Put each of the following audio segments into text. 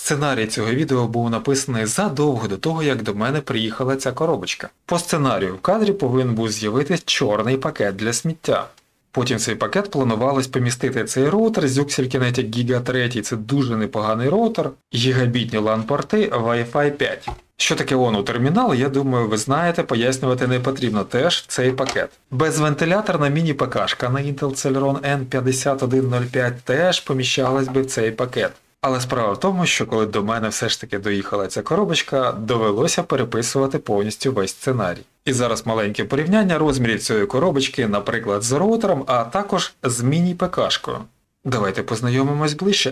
Сценарій цього відео був написаний задовго до того, як до мене приїхала ця коробочка. По сценарію в кадрі повинен був з'явитись чорний пакет для сміття. Потім в цей пакет планувалось помістити цей роутер з Uxel Kinetic Giga 3, це дуже непоганий роутер, гігабітні LAN-порти, Wi-Fi 5. Що таке ONU термінал, я думаю, ви знаєте, пояснювати не потрібно теж в цей пакет. Безвентиляторна міні-ПКшка на Intel Celeron N5105 теж поміщалась би в цей пакет. Але справа в тому, що коли до мене все ж таки доїхала ця коробочка, довелося переписувати повністю весь сценарій. І зараз маленьке порівняння розмірів цієї коробочки, наприклад, з роутером, а також з міні-ПКшкою. Давайте познайомимось ближче.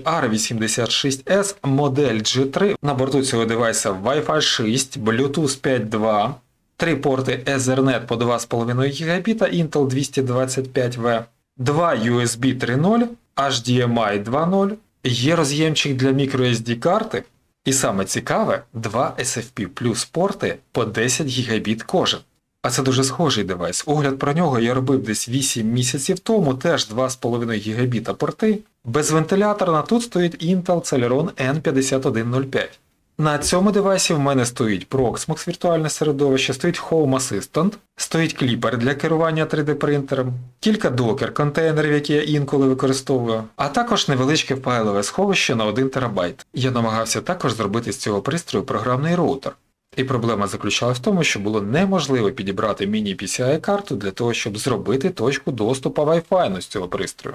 R86S, модель G3. На борту цього девайса Wi-Fi 6, Bluetooth 5.2, 3 порти Ethernet по 2,5 ГБ, Intel 225V, 2 USB 3.0, HDMI 2.0, є роз'ємчик для microSD карти, і саме цікаве, 2 SFP Plus порти по 10 ГБ кожен. А це дуже схожий девайс. Огляд про нього я робив десь 8 місяців тому, теж 2,5 ГБ порти. Безвентиляторна, тут стоїть Intel Celeron N5105. На цьому девайсі в мене стоїть Proxmox віртуальне середовище, стоїть Home Assistant, стоїть кліпер для керування 3D принтером, кілька докер-контейнерів, які я інколи використовую, а також невеличке файлове сховище на 1 ТБ. Я намагався також зробити з цього пристрою програмний роутер. І проблема заключалась в тому, що було неможливо підібрати міні-PCI-карту для того, щоб зробити точку доступу Wi-Fi з цього пристрою.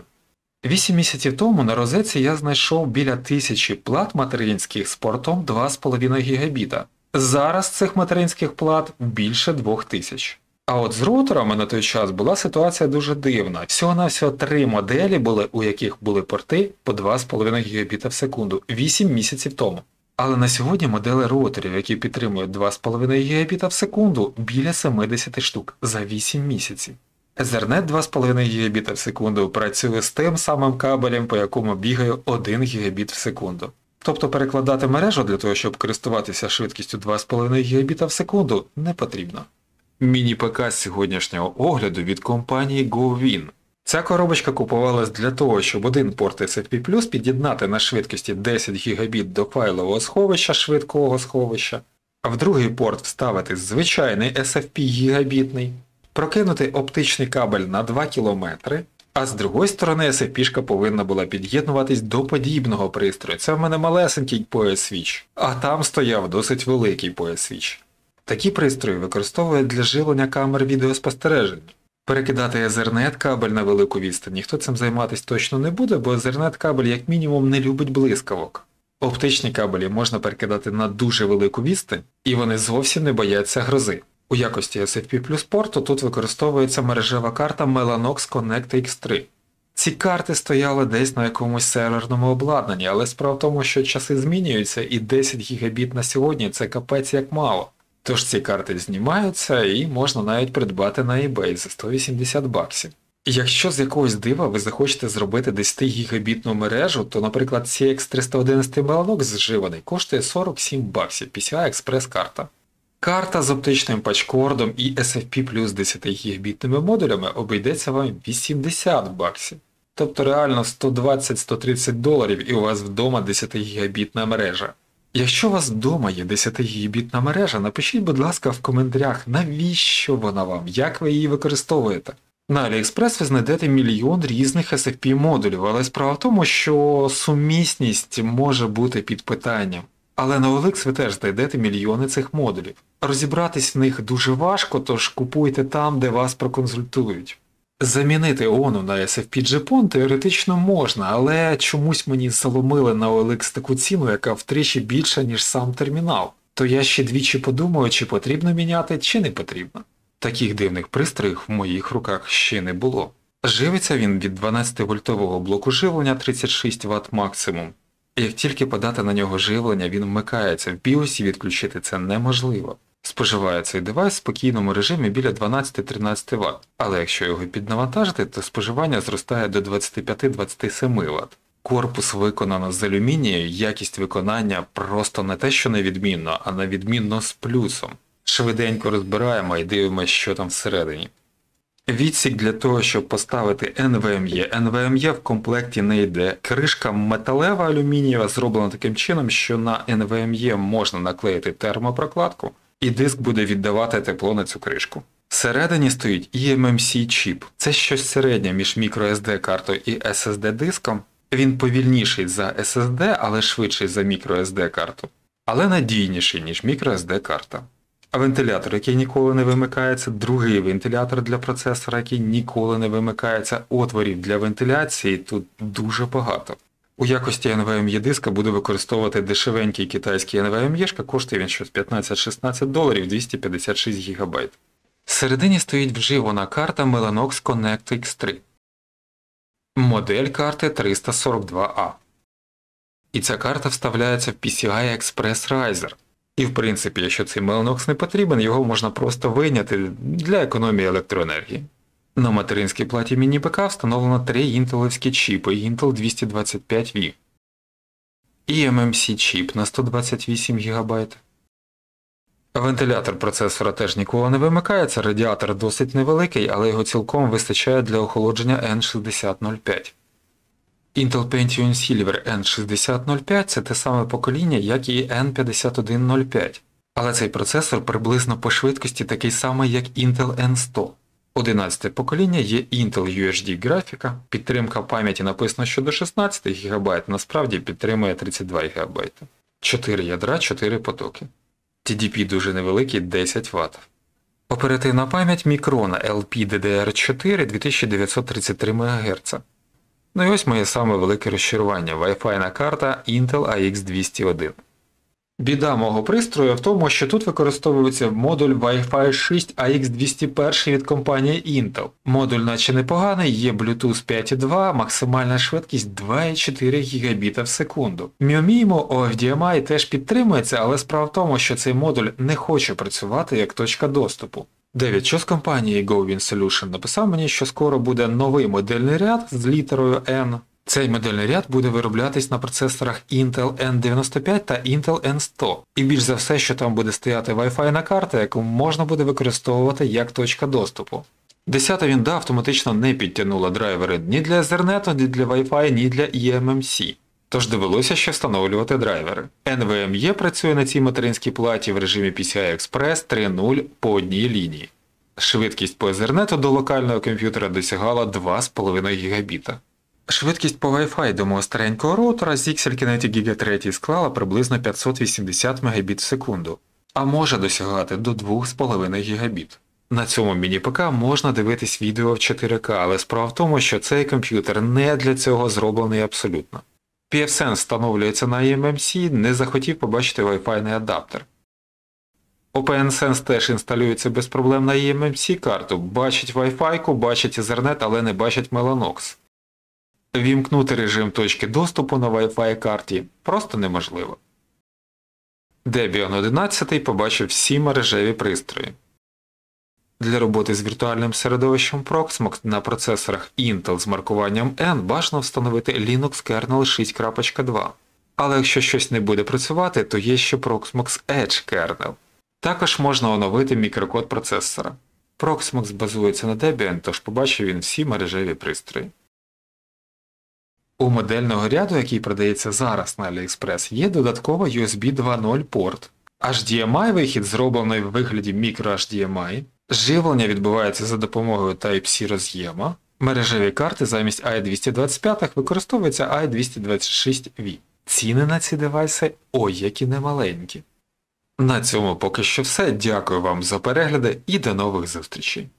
8 місяців тому на розетці я знайшов біля 1000 плат материнських з портом 2,5 ГБ. Зараз цих материнських плат більше 2000. А от з роутерами на той час була ситуація дуже дивна. Всього-навсього 3 моделі були, у яких були порти по 2,5 ГБ в секунду 8 місяців тому. Але на сьогодні модели роутерів, які підтримують 2,5 Гбіта в секунду, біля 70 штук за 8 місяців. Ethernet 2,5 Гбіта в секунду працює з тим самим кабелем, по якому бігає 1 Гбіт в секунду. Тобто перекладати мережу для того, щоб користуватися швидкістю 2,5 Гбіта в секунду, не потрібно. Міні-ПК з сьогоднішнього огляду від компанії GoWin. Ця коробочка купувалась для того, щоб один порт SFP+ під'єднати на швидкості 10 Гбіт до файлового сховища, швидкого сховища, а в другий порт вставити звичайний SFP гігабітний, прокинути оптичний кабель на 2 км, а з другої сторони SFP-шка повинна була під'єднуватись до подібного пристрою. Це в мене малесенький POE-свіч, а там стояв досить великий POE-свіч. Такі пристрої використовують для живлення камер відеоспостереження. Перекидати Ethernet кабель на велику відстань ніхто цим займатися точно не буде, бо Ethernet кабель як мінімум не любить блискавок. Оптичні кабелі можна перекидати на дуже велику відстань, і вони зовсім не бояться грози. У якості SFP+ порту тут використовується мережева карта Mellanox Connect X3. Ці карти стояли десь на якомусь серверному обладнанні, але справа в тому, що часи змінюються і 10 Гбіт на сьогодні це капець як мало. Тож ці карти знімаються і можна навіть придбати на eBay за 180 баксів. Якщо з якогось дива ви захочете зробити 10 гігабітну мережу, то, наприклад, CX311 Mellanox зживаний коштує 47 баксів PCI Express карта. Карта з оптичним патчкордом і SFP плюс 10 гігабітними модулями обійдеться вам 80 баксів. Тобто реально $120-130 і у вас вдома 10 гігабітна мережа. Якщо у вас вдома є 10 гігабітна мережа, напишіть, будь ласка, в коментарях, навіщо вона вам, як ви її використовуєте. На AliExpress ви знайдете мільйон різних SFP модулів, але справа в тому, що сумісність може бути під питанням. Але на OLX ви теж знайдете мільйони цих модулів. Розібратись в них дуже важко, тож купуйте там, де вас проконсультують. Замінити ONU на SFP GPON теоретично можна, але чомусь мені заломили на OLX таку ціну, яка втричі більша, ніж сам термінал. То я ще двічі подумаю, чи потрібно міняти, чи не потрібно. Таких дивних пристроїв в моїх руках ще не було. Живиться він від 12-вольтового блоку живлення 36 Вт максимум. Як тільки подати на нього живлення, він вмикається в BIOS і відключити це неможливо. Споживає цей девайс в спокійному режимі біля 12-13 Вт, але якщо його піднавантажити, то споживання зростає до 25-27 Вт. Корпус виконано з алюмінію, якість виконання просто не те що невідмінно, а невідмінно з плюсом. Швиденько розбираємо і дивимося, що там всередині. Відсік для того, щоб поставити NVMe. NVMe в комплекті не йде. Кришка металева алюмінієва зроблена таким чином, що на NVMe можна наклеїти термопрокладку, і диск буде віддавати тепло на цю кришку. Всередині стоїть eMMC чіп. Це щось середнє між microSD картою і SSD диском. Він повільніший за SSD, але швидший за microSD карту. Але надійніший, ніж microSD карта. А вентилятор, який ніколи не вимикається, другий вентилятор для процесора, який ніколи не вимикається, отворів для вентиляції тут дуже багато. У якості NVMe диска буду використовувати дешевенький китайський NVMe, коштує він щось $15-16, 256 ГБ. Всередині стоїть вживана карта Mellanox Connect X3. Модель карти 342A. І ця карта вставляється в PCI Express Riser. І в принципі, якщо цей Mellanox не потрібен, його можна просто вийняти для економії електроенергії. На материнській платі міні-ПК встановлено 3 інтеловські чіпи Intel 225V. eMMC чіп на 128 ГБ. Вентилятор процесора теж ніколи не вимикається, радіатор досить невеликий, але його цілком вистачає для охолодження N6005. Intel Pentium Silver N6005 – це те саме покоління, як і N5105. Але цей процесор приблизно по швидкості такий самий, як Intel N100. 11 покоління є Intel UHD графіка, підтримка пам'яті написано, що до 16 ГБ, насправді підтримує 32 ГБ. 4 ядра, 4 потоки. TDP дуже невеликий, 10 Вт. Оперативна пам'ять Micron LPDDR4 2933 МГц. Ну і ось моє саме велике розчарування – Wi-Fi карта Intel AX201. Біда мого пристрою в тому, що тут використовується модуль Wi-Fi 6 AX201 від компанії Intel. Модуль наче непоганий, є Bluetooth 5.2, максимальна швидкість 2,4 Гбіт в секунду. MIMO OFDMI теж підтримується, але справа в тому, що цей модуль не хоче працювати як точка доступу. Девід Чо з компанії GoWin Solution написав мені, що скоро буде новий модельний ряд з літерою N. Цей модельний ряд буде вироблятись на процесорах Intel N95 та Intel N100. І більш за все, що там буде стояти Wi-Fi карта, яку можна буде використовувати як точка доступу. 10-та вінда автоматично не підтягнула драйвери ні для Ethernet, ні для Wi-Fi, ні для eMMC. Тож довелося ще встановлювати драйвери. NVMe працює на цій материнській платі в режимі PCI Express 3.0 по одній лінії. Швидкість по Ethernet до локального комп'ютера досягала 2,5 Гбіт. Швидкість по Wi-Fi до мого старенького роутера Zixel Kinetic Giga 3 склала приблизно 580 Мбіт в секунду, а може досягати до 2,5 Гбіт. На цьому міні-ПК можна дивитись відео в 4К, але справа в тому, що цей комп'ютер не для цього зроблений абсолютно. pfSense встановлюється на eMMC, не захотів побачити Wi-Fi адаптер. OpenSense теж інсталюється без проблем на eMMC карту, бачить Wi-Fi, бачить Ethernet, але не бачить Mellanox. Вімкнути режим точки доступу на Wi-Fi карті просто неможливо. Debian 11 побачив всі мережеві пристрої. Для роботи з віртуальним середовищем Proxmox на процесорах Intel з маркуванням N бажано встановити Linux Kernel 6.2. Але якщо щось не буде працювати, то є ще Proxmox Edge Kernel. Також можна оновити мікрокод процесора. Proxmox базується на Debian, тож побачив він всі мережеві пристрої. У модельного ряду, який продається зараз на AliExpress, є додатково USB 2.0 порт. HDMI-вихід зроблений в вигляді microHDMI. Живлення відбувається за допомогою Type-C роз'єма. Мережеві карти замість i225 використовується i226V. Ціни на ці девайси ой які немаленькі. На цьому поки що все. Дякую вам за перегляди і до нових зустрічей.